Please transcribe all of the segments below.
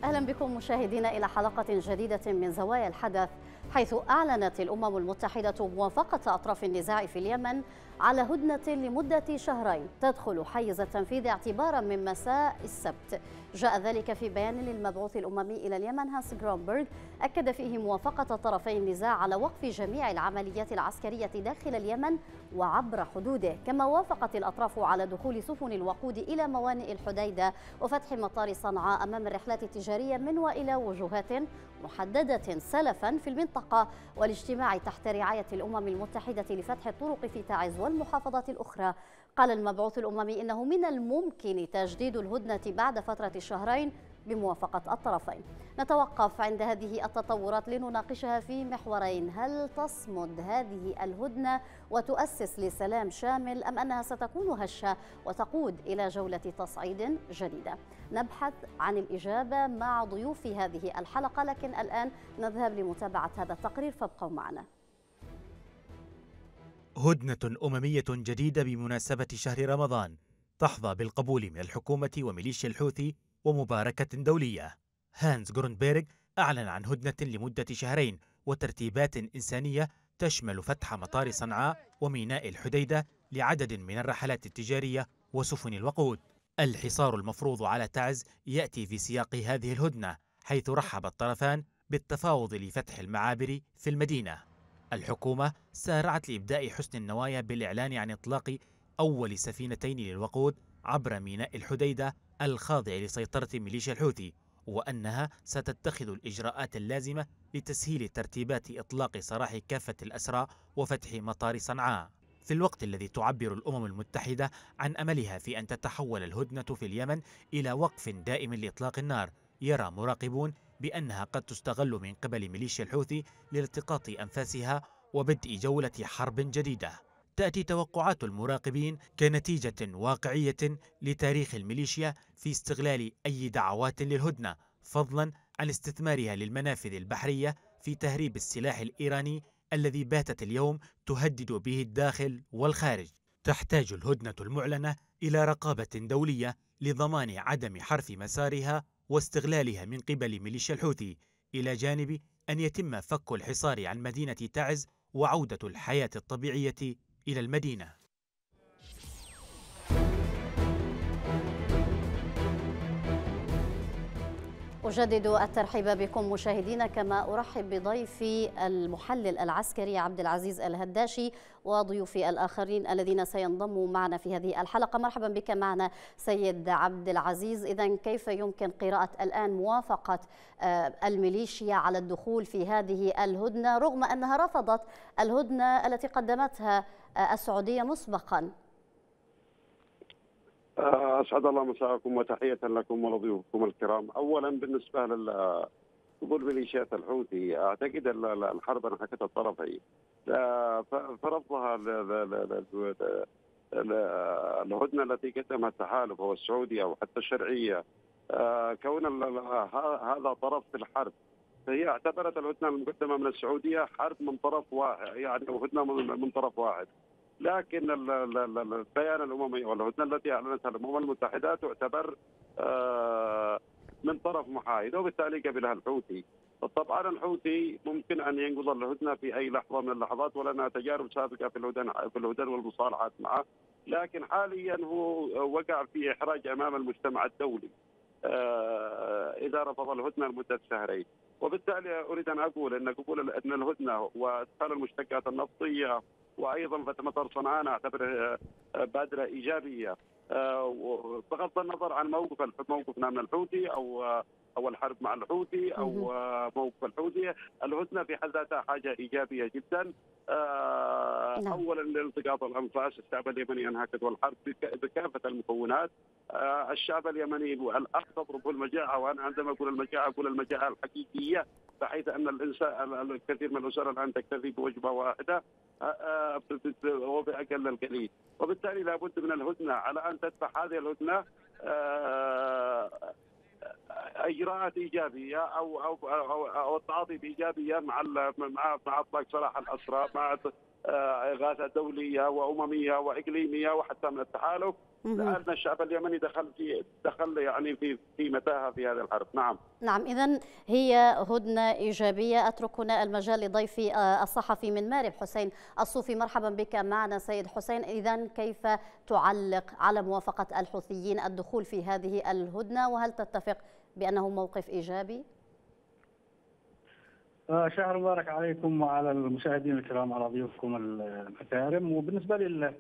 أهلا بكم مشاهدينا إلى حلقة جديدة من زوايا الحدث، حيث أعلنت الأمم المتحدة موافقة أطراف النزاع في اليمن على هدنة لمدة شهرين تدخل حيز التنفيذ اعتبارا من مساء السبت. جاء ذلك في بيان للمبعوث الأممي إلى اليمن هانس جرونبرغ، أكد فيه موافقة طرفي النزاع على وقف جميع العمليات العسكرية داخل اليمن وعبر حدوده، كما وافقت الأطراف على دخول سفن الوقود إلى موانئ الحديدة وفتح مطار صنعاء أمام الرحلات التجارية من وإلى وجهات محددة سلفا في المنطقة، والاجتماع تحت رعاية الأمم المتحدة لفتح الطرق في تعز والمحافظات الأخرى. قال المبعوث الأممي إنه من الممكن تجديد الهدنة بعد فترة شهرين بموافقة الطرفين. نتوقف عند هذه التطورات لنناقشها في محورين: هل تصمد هذه الهدنة وتؤسس لسلام شامل، أم أنها ستكون هشة وتقود إلى جولة تصعيد جديدة؟ نبحث عن الإجابة مع ضيوف هذه الحلقة، لكن الآن نذهب لمتابعة هذا التقرير، فابقوا معنا. هدنة أممية جديدة بمناسبة شهر رمضان تحظى بالقبول من الحكومة وميليشيا الحوثي ومباركة دولية. هانس جرونبرغ أعلن عن هدنة لمدة شهرين وترتيبات إنسانية تشمل فتح مطار صنعاء وميناء الحديدة لعدد من الرحلات التجارية وسفن الوقود. الحصار المفروض على تعز يأتي في سياق هذه الهدنة، حيث رحب الطرفان بالتفاوض لفتح المعابر في المدينة. الحكومة سارعت لإبداء حسن النوايا بالإعلان عن إطلاق أول سفينتين للوقود عبر ميناء الحديدة الخاضع لسيطرة ميليشيا الحوثي، وأنها ستتخذ الإجراءات اللازمة لتسهيل ترتيبات إطلاق سراح كافة الأسرى وفتح مطار صنعاء. في الوقت الذي تعبر الأمم المتحدة عن أملها في أن تتحول الهدنة في اليمن إلى وقف دائم لإطلاق النار، يرى مراقبون بأنها قد تستغل من قبل ميليشيا الحوثي لالتقاط أنفاسها وبدء جولة حرب جديدة. تأتي توقعات المراقبين كنتيجة واقعية لتاريخ الميليشيا في استغلال أي دعوات للهدنة، فضلا عن استثمارها للمنافذ البحرية في تهريب السلاح الإيراني الذي باتت اليوم تهدد به الداخل والخارج. تحتاج الهدنة المعلنة إلى رقابة دولية لضمان عدم حرف مسارها واستغلالها من قبل ميليشيا الحوثي، إلى جانب أن يتم فك الحصار عن مدينة تعز وعودة الحياة الطبيعية إلى المدينة. أجدد الترحيب بكم مشاهدينا، كما أرحب بضيفي المحلل العسكري عبد العزيز الهداشي وضيوفي الآخرين الذين سينضموا معنا في هذه الحلقة. مرحبا بك معنا سيد عبد العزيز. إذن كيف يمكن قراءة الآن موافقة الميليشيا على الدخول في هذه الهدنة رغم أنها رفضت الهدنة التي قدمتها السعودية مسبقا؟ أسعد الله مساءكم وتحية لكم ولضيوفكم الكرام. أولا بالنسبة لقبول ميليشيات الحوثي، أعتقد الحرب انحكت الطرفين، فرفضها الهدنة التي قدمها التحالف أو السعودية أو حتى الشرعية، كون هذا طرف في الحرب، فهي اعتبرت الهدنة المقدمة من السعودية حرب من طرف واحد، يعني هدنة من طرف واحد. لكن البيان الأممي والهدنة التي أعلنتها الأمم المتحدة تعتبر من طرف محايد، وبالتالي قبلها الحوثي. طبعا الحوثي ممكن أن ينقض الهدنة في أي لحظة من اللحظات، ولنا تجارب سابقة في الهدن والمصالحات معه، لكن حاليا هو وقع في إحراج أمام المجتمع الدولي إذا رفض الهدنة لمدة شهرين. وبالتالي أريد أن أقول أن قبول أن الهدنة وإدخال المشتقات النفطية وأيضا فتح مطار صنعاء نعتبره بادرة إيجابية، بغض النظر عن موقفنا من الحوثي أو الحرب مع الحوثي أو موقف الحوثي. الهدنة في حد ذاتها حاجة إيجابية جدا. أولا لالتقاط الأنفاس، الشعب اليمني انهكت والحرب بكافة المكونات. الشعب اليمني الآن تضربه المجاعة، وأنا عندما أقول المجاعة أقول المجاعة الحقيقية، بحيث أن الكثير من الأسر الآن تكتفي بوجبة واحدة وبأقل القليل. وبالتالي لابد من الهدنة على أن تتبع هذه الهدنة اجراءات ايجابيه او التعاطي بايجابيه مع اطلاق سراح الاسرى، إغاثة دولية وأممية وإقليمية وحتى من التحالف، لأن الشعب اليمني دخل يعني في متاهة في هذه الحرب. نعم. نعم، إذن هي هدنة إيجابية. أترك هنا المجال لضيفي الصحفي من مارب حسين الصوفي. مرحبا بك معنا سيد حسين. إذن كيف تعلق على موافقة الحوثيين الدخول في هذه الهدنة، وهل تتفق بأنه موقف إيجابي؟ شهر مبارك عليكم وعلى المشاهدين الكرام، على ضيوفكم الكرام. وبالنسبة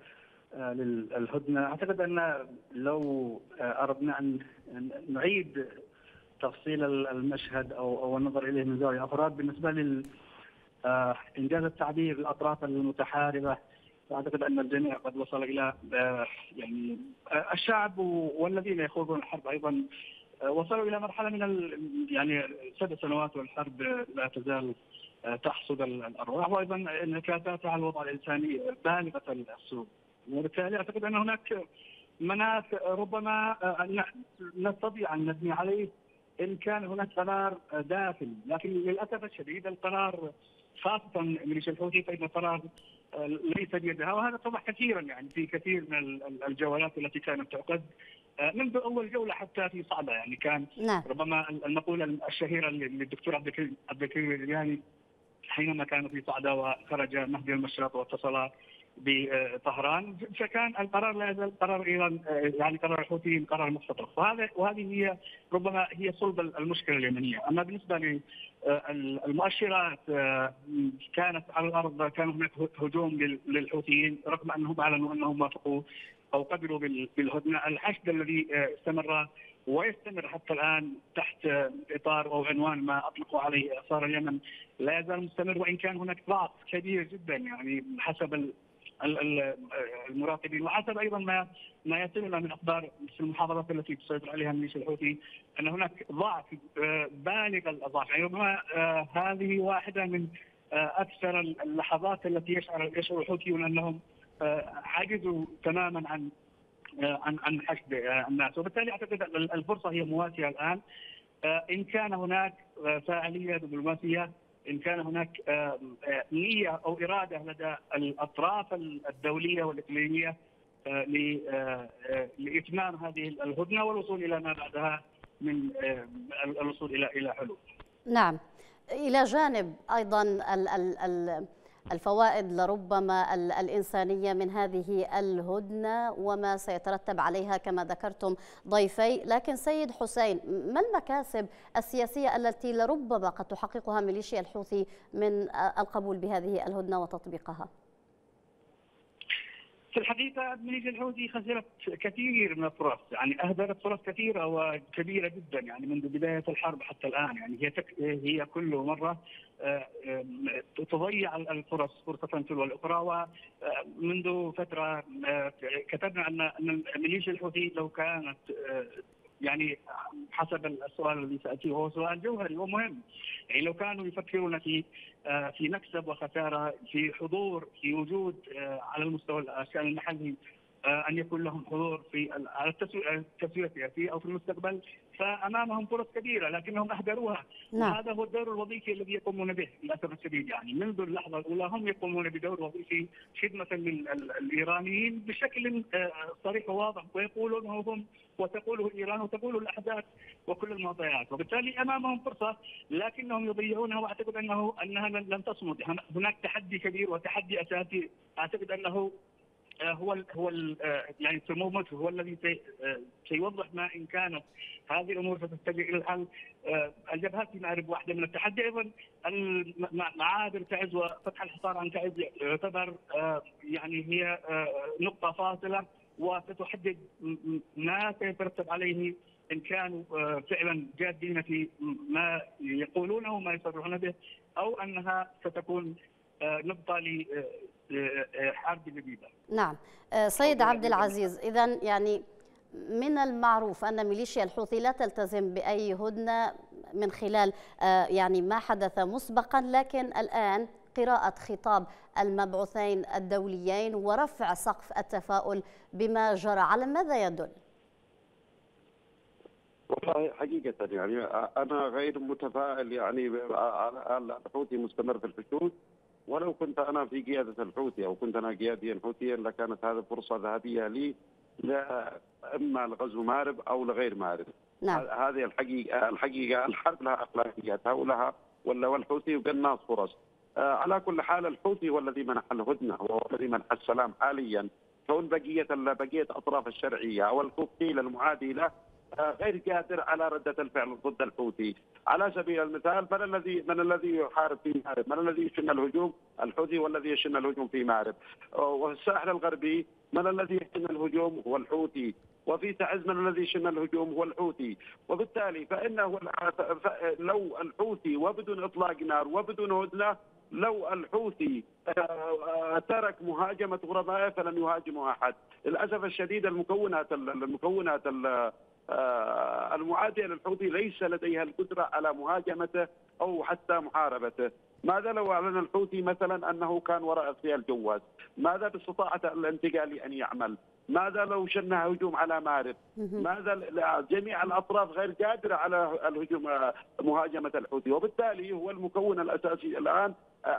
للهدنة، أعتقد أن لو أردنا أن نعيد تفصيل المشهد أو النظر إليه من زاوية أفراد، بالنسبة إنجاز التعبير الأطراف المتحاربة، أعتقد أن الجميع قد وصل إلى يعني الشعب والذين يخوضون الحرب أيضا وصلوا إلى مرحلة من يعني 7 سنوات والحرب لا تزال تحصد الأرواح، وأيضا انعكاساتها على الوضع الإنساني بالغة السوء. وبالتالي أعتقد أن هناك مناخ ربما نستطيع أن نبني عليه إن كان هناك قرار داخلي، لكن للأسف الشديد القرار خاصة ميليشيا الحوثي فإن القرار ليس بيدها، وهذا اتضح كثيرا يعني في كثير من الجولات التي كانت تعقد منذ أول جولة حتى في صعدة. يعني كان ربما المقولة الشهيرة للدكتور عبد الكريم الرياني حينما كانوا في صعدة وخرج مهدي المشرط واتصل بطهران، فكان القرار لا يزال قرار إيران، يعني قرار الحوثيين قرار مختطف، وهذه هي ربما هي صلب المشكلة اليمنية. أما بالنسبة للمؤشرات كانت على الأرض، كان هناك هجوم للحوثيين رغم أنهم أعلنوا أنهم وافقوا أو قبلوا بالهدنة. الحشد الذي استمر ويستمر حتى الآن تحت إطار أو عنوان ما أطلقوا عليه إعصار اليمن لا يزال مستمر، وإن كان هناك ضعف كبير جدا يعني حسب المراقبين وحسب أيضا ما يصلنا من أخبار في المحافظات التي تسيطر عليها ميليشيا الحوثي، أن هناك ضعف بالغ الأضعاف. يعني ربما هذه واحدة من أكثر اللحظات التي يشعر الحوثيون أنهم عجزوا تماما عن حشد الناس، وبالتالي اعتقد الفرصه هي مواتيه الان. ان كان هناك فاعليه دبلوماسيه، ان كان هناك نيه او اراده لدى الاطراف الدوليه والاقليميه لاتمام هذه الهدنه والوصول الى ما بعدها من الوصول الى حلول. نعم، الى جانب ايضا الفوائد لربما الإنسانية من هذه الهدنة وما سيترتب عليها كما ذكرتم ضيفي، لكن سيد حسين، ما المكاسب السياسية التي لربما قد تحققها ميليشيا الحوثي من القبول بهذه الهدنة وتطبيقها؟ في الحقيقة ميليشيا الحوثي خسرت كثير من الفرص، يعني أهدرت فرص كثيرة وكبيرة جدا يعني منذ بداية الحرب حتى الآن. يعني هي كل مرة تضيع الفرص فرصة تلو الأخرى. ومنذ فترة كتبنا أن ميليشيا الحوثي لو كانت يعني حسب السؤال الذي سأتيه هو سؤال جوهري ومهم، يعني لو كانوا يفكرون في مكسب وخسارة، في حضور، في وجود على المستوى الشأن المحلي، أن يكون لهم حضور على التسوية السياسية أو في المستقبل، فأمامهم فرص كبيرة لكنهم أهدروها. وهذا هو الدور الوظيفي الذي يقومون به للأسف الشديد. يعني منذ اللحظة الأولى هم يقومون بدور وظيفي خدمة للإيرانيين بشكل صريح وواضح، ويقولونه هم وتقوله إيران وتقوله الأحداث وكل المعطيات، وبالتالي أمامهم فرصة لكنهم يضيعونها. وأعتقد أنها لن تصمد. هناك تحدي كبير وتحدي أساسي أعتقد أنه هو يعني الترمومتر هو الذي سيوضح ما إن كانت هذه الأمور ستتجه إلى الحل. الجبهات في مأرب واحدة من التحدي. أيضا معابر تعز وفتح الحصار عن تعز يعتبر يعني هي نقطة فاصلة وستحدد ما سيترتب عليه إن كانوا فعلا جادين في ما يقولونه وما يصرحون به، أو أنها ستكون نقطة لحرب جديدة. نعم سيد عبد العزيز، إذن يعني من المعروف أن ميليشيا الحوثي لا تلتزم بأي هدنة من خلال يعني ما حدث مسبقا، لكن الآن قراءة خطاب المبعوثين الدوليين ورفع سقف التفاؤل بما جرى، على ماذا يدل؟ والله حقيقة يعني أنا غير متفائل. يعني الحوثي مستمر في الحشود، ولو كنت أنا في قيادة الحوثي أو كنت أنا قياديا حوثيا لكانت هذه فرصة ذهبية لي إما لغزو مارب أو لغير مارب. نعم. هذه الحقيقة الحرب لها أخلاقياتها والحوثي وقناص فرص. على كل حال الحوثي هو الذي منح الهدنة، هو الذي منح السلام حاليا. كون بقية أطراف الشرعية أو الكوكتيل المعادي له غير قادر على ردة الفعل ضد الحوثي. على سبيل المثال من الذي يحارب في مارب؟ من الذي يشن الهجوم؟ الحوثي هو الذي يشن الهجوم في مارب. وفي الساحل الغربي من الذي يشن الهجوم؟ هو الحوثي. وفي تعز من الذي يشن الهجوم؟ هو الحوثي. وبالتالي فإنه لو الحوثي وبدون إطلاق نار وبدون هدنة، لو الحوثي ترك مهاجمة غربائه فلن يهاجمه أحد. للأسف الشديد المكونات المعادية للحوثي ليس لديها القدرة على مهاجمته أو حتى محاربته. ماذا لو أعلن الحوثي مثلا أنه كان وراء اغتيال جواز؟ ماذا باستطاعة الانتقالي أن يعمل؟ ماذا لو شن هجوم على مارب؟ ماذا؟ جميع الأطراف غير قادرة على الهجوم مهاجمة الحوثي، وبالتالي هو المكون الأساسي الآن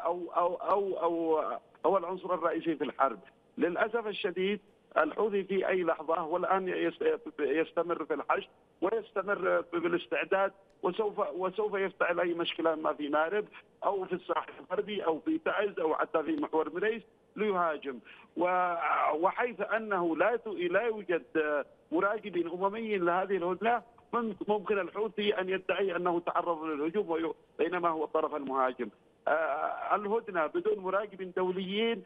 أو العنصر الرئيسي في الحرب. للأسف الشديد الحوثي في أي لحظة والآن يستمر في الحشد ويستمر بالاستعداد، وسوف يفتعل أي مشكلة ما في مارب أو في الساحل الغربي أو في تعز أو حتى في محور مريس ليهاجم. وحيث أنه لا يوجد مراقبين أمميين لهذه الهدنة، ممكن الحوثي أن يدعي أنه تعرض للهجوم بينما هو الطرف المهاجم. الهدنة بدون مراقبين دوليين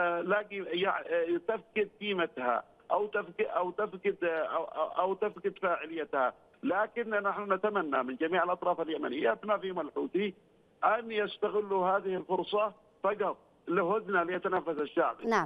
تفقد قيمتها أو تفقد فاعليتها. لكن نحن نتمنى من جميع الأطراف اليمنية بما فيهم الحوثي أن يستغلوا هذه الفرصة فقط لهدنة ليتنفس الشعب. نعم.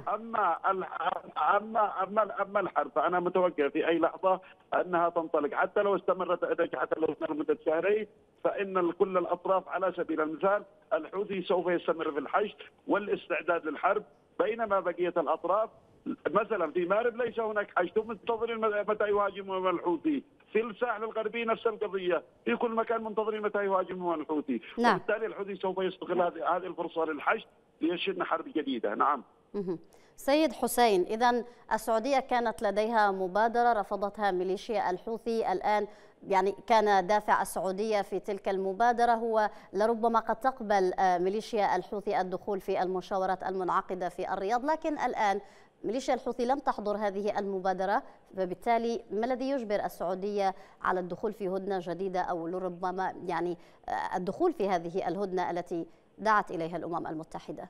أما الحرب فأنا متوقع في أي لحظة أنها تنطلق، حتى لو استمرت حتى لو استمرت لمدة شهرين، فإن كل الأطراف على سبيل المثال الحوثي سوف يستمر في الحشد والاستعداد للحرب، بينما بقية الأطراف مثلا في مارب ليس هناك حشد، منتظرين متى يهاجمون الحوثي. في الساحل الغربي نفس القضية، في كل مكان منتظرين متى يهاجمون الحوثي. نعم. وبالتالي الحوثي سوف يستغل هذه الفرصة للحشد ليشن حرب جديدة. نعم. سيد حسين، إذن السعودية كانت لديها مبادرة رفضتها ميليشيا الحوثي، الآن يعني كان دافع السعودية في تلك المبادرة هو لربما قد تقبل ميليشيا الحوثي الدخول في المشاورات المنعقدة في الرياض، لكن الآن ميليشيا الحوثي لم تحضر هذه المبادرة، فبالتالي ما الذي يجبر السعودية على الدخول في هدنة جديدة أو لربما يعني الدخول في هذه الهدنة التي دعت إليها الأمم المتحدة؟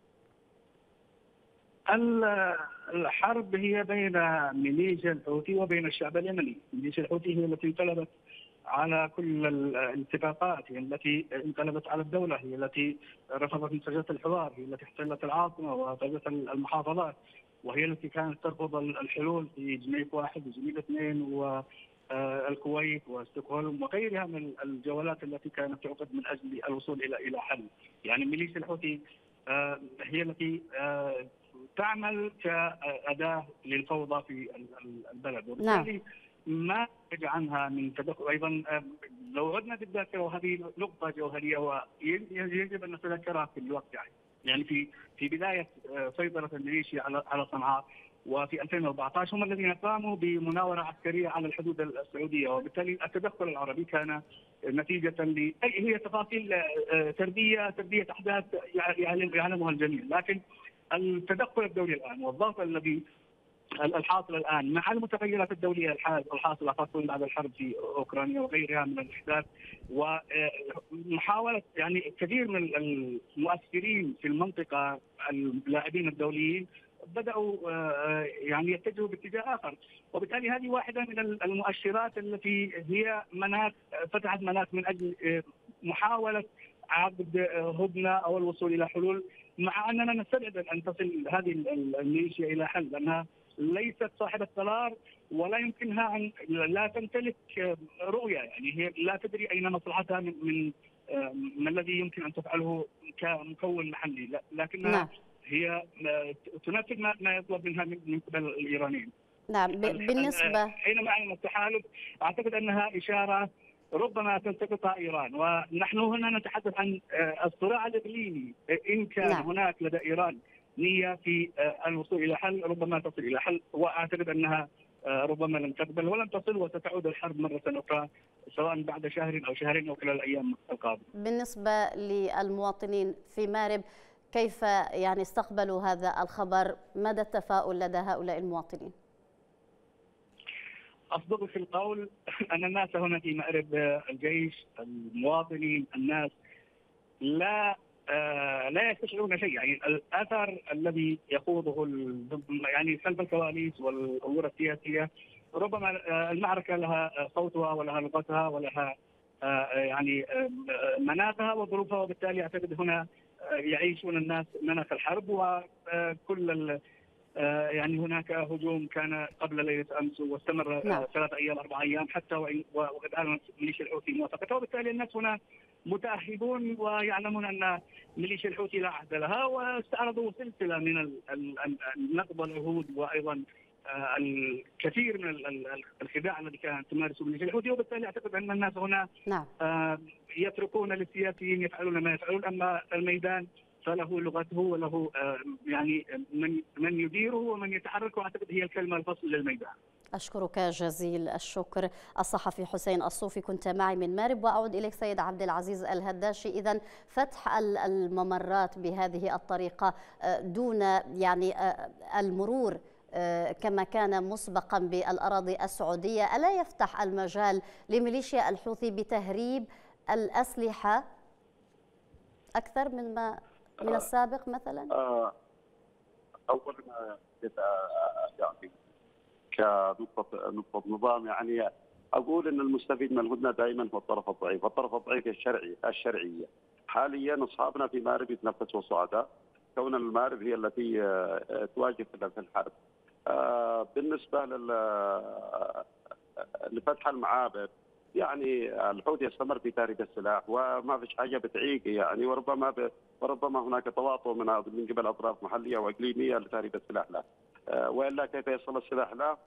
الحرب هي بين ميليشيا الحوثي وبين الشعب اليمني. ميليشيا الحوثي هي التي انقلبت على كل الاتفاقات، هي التي انقلبت على الدولة، هي التي رفضت منتجات الحوار، هي التي احتلت العاصمة وغزت المحافظات، وهي التي كانت ترفض الحلول في جنيف 1 وجنيف 2 والكويت وستوكهولم وغيرها من الجولات التي كانت تعقد من أجل الوصول إلى حل. يعني ميليشيا الحوثي هي التي تعمل كأداة للفوضى في البلد، وبالتالي ما يرجع عنها من تدخل. أيضا لو عدنا بالذاكرة، وهذه نقطة جوهرية ويجب أن نتذكرها في الوقت، يعني في بداية سيطرة الميليشيا على صنعاء وفي 2014 هم الذين قاموا بمناورة عسكرية على الحدود السعودية، وبالتالي التدخل العربي كان نتيجة هي تفاصيل سردية أحداث يعلمها الجميع، لكن التدخل الدولي الآن والضغط الذي الحاصل الآن مع المتغيرات الدولية الحاصلة خاصة بعد الحرب في أوكرانيا وغيرها من الأحداث، ومحاولة يعني كثير من المؤثرين في المنطقة اللاعبين الدوليين بدأوا يعني يتجهوا باتجاه آخر، وبالتالي هذه واحدة من المؤشرات التي هي فتحت مناط من أجل محاولة عقد هدنة أو الوصول إلى حلول، مع أننا نستبعد أن تصل هذه الميليشيا إلى حل، لأنها ليست صاحبة قرار ولا يمكنها أن لا تمتلك رؤية، يعني هي لا تدري أين مصلحتها من ما الذي يمكن أن تفعله كمكون محلي، لكنها هي تنفذ ما يطلب منها من قبل الإيرانيين. نعم. بالنسبة حينما أعلن التحالف أعتقد أنها إشارة ربما تلتقطها ايران، ونحن هنا نتحدث عن الصراع الاقليمي. ان كان هناك لدى ايران نيه في الوصول الى حل، ربما تصل الى حل، واعتقد انها ربما لم تقبل ولن تصل، وستعود الحرب مره اخرى سواء بعد شهر او شهرين او خلال الايام القادمه. بالنسبه للمواطنين في مارب، كيف يعني استقبلوا هذا الخبر؟ مدى التفاؤل لدى هؤلاء المواطنين؟ أصدق في القول أن الناس هنا في مأرب، الجيش، المواطنين، الناس لا يستشعرون شيء. يعني الأثر الذي يخوضه يعني خلف الكواليس والأمور السياسية، ربما المعركة لها صوتها ولها لغتها ولها يعني مناخها وظروفها، وبالتالي أعتقد هنا يعيشون الناس مناخ الحرب. وكل يعني هناك هجوم كان قبل ليلة أمس واستمر 3 أيام 4 أيام حتى وقد أعلنت ميليشيا الحوثي موافقتها، وبالتالي الناس هنا متأهبون ويعلمون أن ميليشيا الحوثي لا عهد لها، واستعرضوا سلسلة من النقض والعهود وأيضا الكثير من الخداع الذي كانت تمارسه ميليشيا الحوثي. وبالتالي أعتقد أن الناس هنا يتركون للسياسيين يفعلون ما يفعلون، أما الميدان فله لغته وله يعني من يديره ومن يتحرك، واعتقد هي الكلمه الفصل للميدان. اشكرك جزيل الشكر الصحفي حسين الصوفي، كنت معي من مارب. واعود اليك سيد عبد العزيز الهداشي. اذا فتح الممرات بهذه الطريقه دون يعني المرور كما كان مسبقا بالأراضي السعودية، ألا يفتح المجال لميليشيا الحوثي بتهريب الأسلحة أكثر من السابق مثلا؟ أول ما يعني كنقطة نظام، يعني أقول أن المستفيد من الهدنة دائما هو الطرف الضعيف، والطرف الضعيف الشرعية. حاليا أصحابنا في مارب يتنفسوا سعداء، كون المارب هي التي تواجه في الحرب. بالنسبة لفتح المعابر، يعني الحوثي يستمر في تهريب السلاح وما فيش حاجه بتعيق، يعني وربما هناك تواطؤ من قبل اطراف محليه واقليميه لتهريب السلاح له، والا كيف يصل السلاح له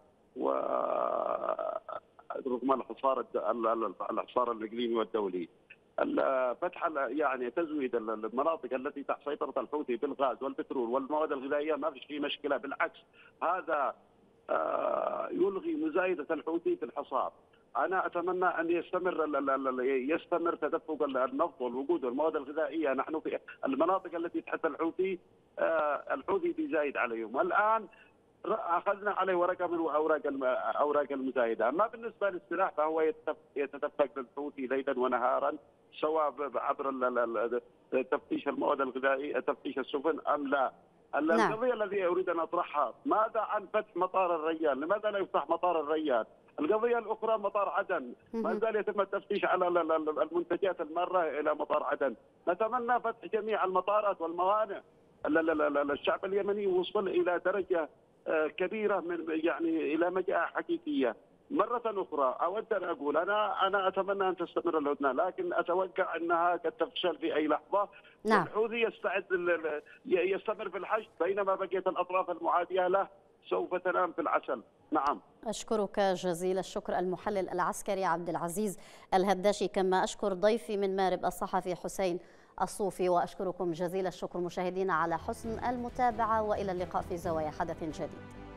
رغم الحصار الاقليمي والدولي. فتح يعني تزويد المناطق التي تحت سيطره الحوثي بالغاز والبترول والمواد الغذائيه ما فيش فيه مشكله، بالعكس هذا يلغي مزايده الحوثي في الحصار. أنا أتمنى أن يستمر تدفق النفط والوقود والمواد الغذائية. نحن في المناطق التي تحت الحوثي بيزايد عليهم. الآن أخذنا عليه ورقة من أوراق المزايدة. أما بالنسبة للسلاح فهو يتدفق للحوثي ليلا ونهارا، سواء عبر تفتيش المواد الغذائية، تفتيش السفن أم لا. القضية التي أريد أن أطرحها، ماذا عن فتح مطار الريان؟ لماذا لا يفتح مطار الريان؟ القضية الأخرى مطار عدن، ما زال يتم التفتيش على المنتجات المارة إلى مطار عدن. نتمنى فتح جميع المطارات والموانئ. الشعب اليمني وصل إلى درجة كبيرة من يعني إلى مجاعة حقيقية. مرة أخرى أود أن أقول أنا أتمنى أن تستمر الهدنة، لكن أتوقع أنها قد تفشل في أي لحظة. الحوثي يستمر في الحشد، بينما بقية الأطراف المعادية له سوف تنام في العسل. نعم. أشكرك جزيل الشكر المحلل العسكري عبد العزيز الهداشي، كما أشكر ضيفي من مارب الصحفي حسين الصوفي. وأشكركم جزيل الشكر مشاهدينا على حسن المتابعة، وإلى اللقاء في زوايا حدث جديد.